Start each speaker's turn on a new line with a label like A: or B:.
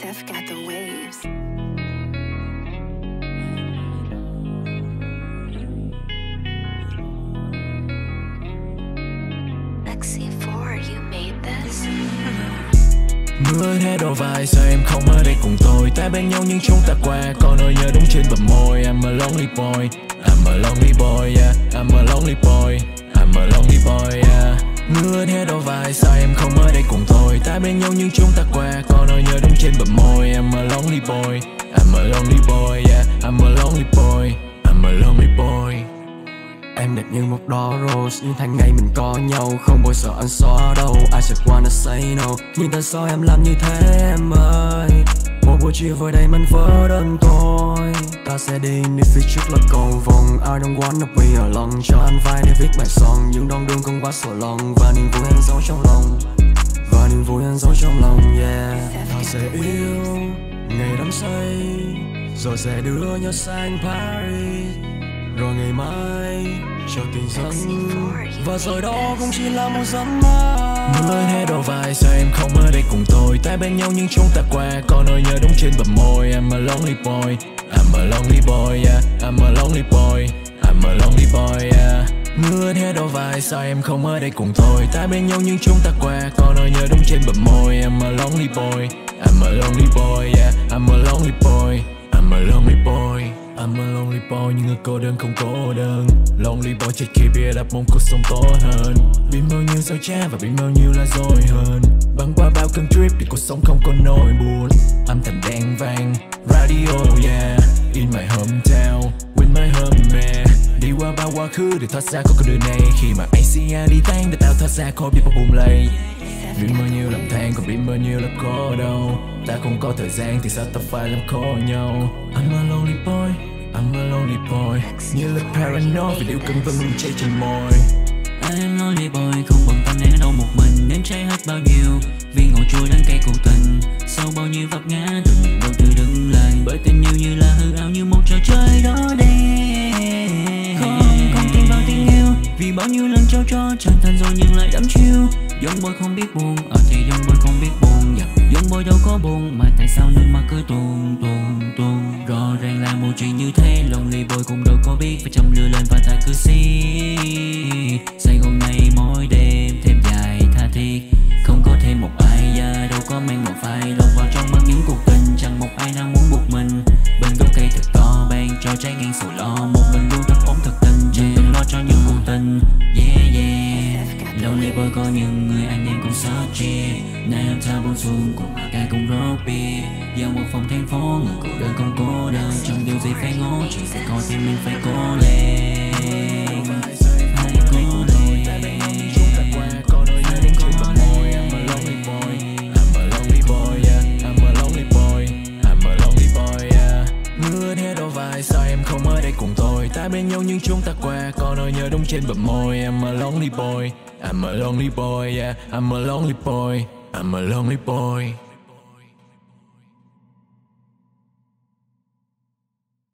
A: Steph got the waves. XC4, you made this.
B: Mưa hết đôi vai, sao em không ở đây cùng tôi? Ta bên nhau nhưng chúng ta qua, có nỗi nhớ đúng trên bờ môi. I'm a lonely boy, I'm a lonely boy, yeah. I'm a lonely boy, I'm a lonely boy, yeah. Mưa hết đôi vai, sao em không ở đây cùng tôi? Ta bên nhau nhưng chúng ta qua, có nỗi nhớ đúng trên bờ môi. I'm a lonely boy, I'm a lonely boy, yeah. I'm a lonely boy, I'm a lonely boy.
C: Em đẹp như một đóa rose, nhưng tháng ngày mình có nhau không bao giờ anh xóa đâu. I just wanna say no, nhưng tại sao em làm như thế em ơi? Một buổi chiều vừa đây mình vỡ đơn thôi. Ta sẽ đi nơi phía trước là cầu vồng. I don't wanna be alone, cho anh vai để viết bài song. Nhưng đoạn đường không quá sổ lòng, và niềm vui anh giấu trong lòng. Và niềm vui anh giấu trong lòng, yeah. Ta sẽ yêu ngày đắm say, rồi sẽ đưa nhau sang Paris. Rồi ngày mai cho tình giấc, và rồi đó cũng chỉ là một giấc mơ.
B: Mưa hết đôi vai, sao em không ở đây cùng tôi? Ta bên nhau nhưng chúng ta qua, có nỗi nhớ đúng trên bờ môi. I'm a lonely boy, I'm a lonely boy, yeah. I'm a lonely boy, I'm a lonely boy, yeah. Mưa hết đôi vai, sao em không ở đây cùng tôi? Ta bên nhau nhưng chúng ta qua, có nỗi nhớ đúng trên bờ môi. I'm a lonely boy, I'm a lonely boy, yeah. I'm a lonely boy, I'm a lonely boy. I'm a lonely boy, nhưng người cô đơn không cô đơn. Lonely boy chỉ khi biết đắp mong cuộc sống tốt hơn. Biết bao nhiêu dối trá và biết bao nhiêu là dối hơn. Băng qua bao cơn trip để cuộc sống không có nỗi buồn. Âm thanh đèn vang, radio, yeah. In my hometown, with my homie. Đi qua bao quá khứ để thoát ra khỏi con đường này. Khi mà ACR đi tan để tao thoát ra khỏi biết bao bùng lầy. Biết bao nhiêu lầm than còn biết bao nhiêu là khổ đau. Ta không có thời gian thì sao ta phải làm khổ nhau. I'm a lonely boy, I'm a lonely boy. Như là paranoid vì điều cần vân luôn cháy trên môi.
D: I'm lonely boy, không bận tâm đến đâu một mình. Nếm cháy hết bao nhiêu viên ngộ chua đắng cay cuộc tình. Sau bao nhiêu vấp ngã từng đầu từ đứng lên. Bởi tình yêu như là hư ảo như một trò chơi đó đen. Không tin vào tình yêu, vì bao nhiêu lần trao cho chân thành rồi nhưng lại đắm chiêu. Young boy không biết buồn, thì young boy không biết buồn, yeah. Young boy đâu có buồn, mà tại sao nước mắt cứ tuôn tuôn tuôn. Rõ ràng là một chuyện như thế, lonely boy cũng đâu có biết phải châm lửa lên và ta cứ xí. Sài Gòn này mỗi đêm thêm dài tha thiết, không có thêm một ai, yeah. Đâu có mang một vai lâu vào trong mắt những cuộc tình, chẳng một ai nào muốn buộc mình. Bên gốc cây thật to, ban cho trái ngang sầu lo, một mình luôn thật ổn thật tình, chẳng từng lo cho những cuộc tình, yeah yeah. Lonely boy có những người anh em cũng sót chia. Nam ta buông xuống cùng mà ca cùng rót bia. Giao một phòng thành phố, người cô đơn không cô đơn. Chẳng điều gì phải ngố, chỉ phải có tim mình phải cố lên. Hãy cố lên.
B: Có nỗi nhớ đến trên bờ môi. I'm a lonely boy, I'm a lonely boy, yeah. I'm a lonely boy, I'm a lonely boy, yeah. Mưa hết đôi vai, sao em không ở đây cùng tôi? Ta bên nhau nhưng chúng ta qua, có nỗi nhớ đúng trên bờ môi. I'm a lonely boy, I'm a lonely boy, yeah. I'm a lonely boy, I'm a lonely boy.